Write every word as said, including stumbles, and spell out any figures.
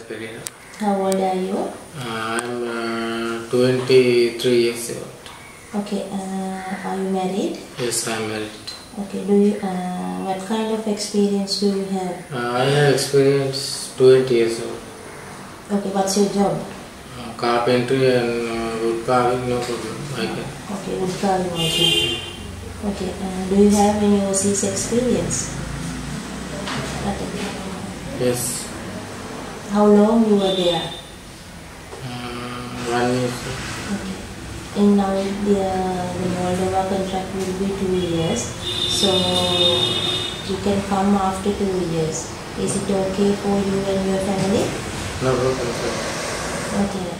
career. How old are you? Uh, I'm uh, twenty-three years old. Okay, uh, are you married? Yes, I'm married. Okay, do you, uh, what kind of experience do you have? Uh, I have experience twenty years old. Okay, what's your job? Uh, carpentry and uh, wood carving, no problem. I can. Okay, wood carving also. Okay, uh, do you have any overseas experience? Okay. Yes. How long you were there? Uh, one year. Okay. And now the, the Moldova contract will be two years. So you can come after two years. Is it okay for you and your family? No problem. Okay.